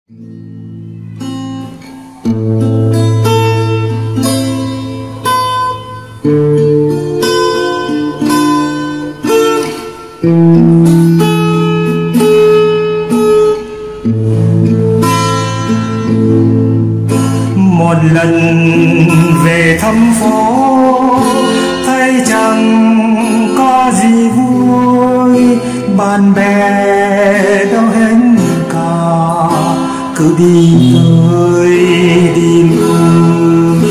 Một lần về thăm phố thấy chẳng có gì vui, bạn bè đâu hết cả, cứ đi tới đi lui.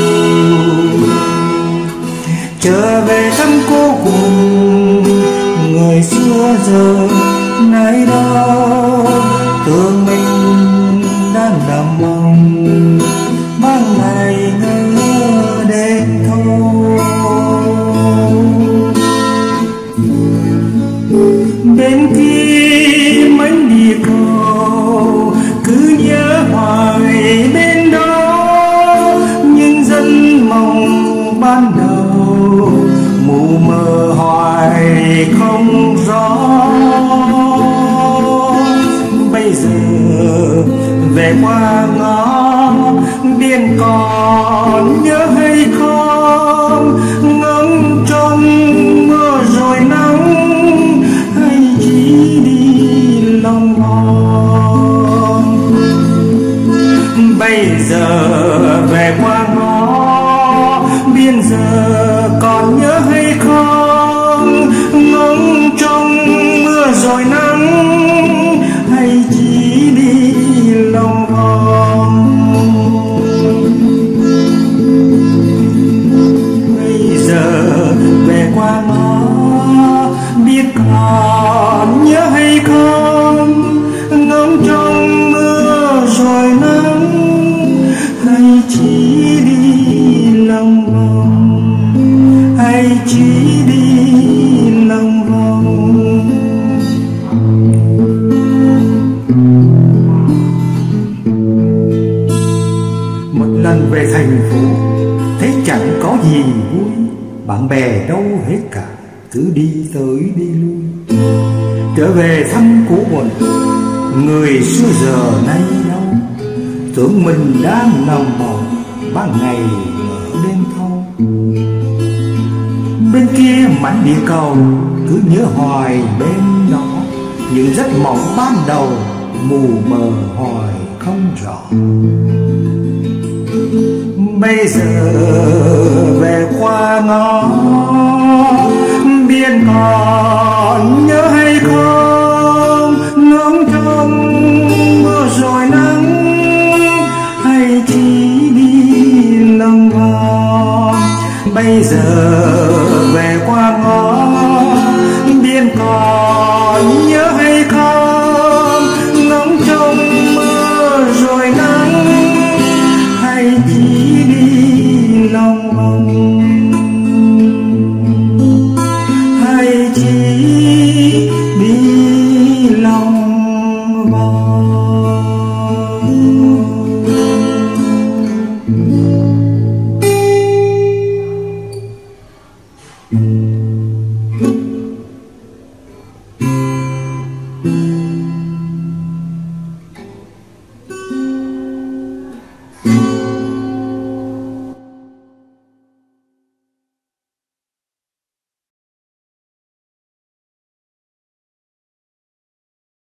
Trở về thăm cô cùng người xưa giờ nay đâu, tưởng mình đang đắm mong mang ngày ngỡ đến thôi. Bên kia mảnh địa cầu cứ nhớ hoài bên đó, nhưng dân mong ban đầu mù mờ hoài không rõ. Bây giờ về qua ngõ biên còn nhớ hay không, ngóng trong mưa rồi nắng hay chỉ đi lòng vòng. Bây giờ về qua ngõ biên giờ còn nhớ hay không, ngóng trong mưa rồi nắng hay chỉ đi lòng vòng. Bây giờ về qua ngõ biết còn nhớ hay không, ngóng trong mưa rồi nắng hay chỉ đi lòng vòng, hay chỉ đi lòng vòng. Một lần về thành phố thấy chẳng có gì vui, bạn bè đâu hết cả, cứ đi tới đi lui. Trở về thăm cũ buồn người xưa giờ nay đâu, tưởng mình đang nằm mộng ban ngày ở đêm thâu. Bên kia mảnh địa cầu cứ nhớ hoài bên đó, những giấc mộng ban đầu mù mờ hoài không rõ. Bây giờ về qua ngõ biên còn nhớ hay không, ngóng trong mưa rồi nắng hay chỉ đi lòng vòng. Bây giờ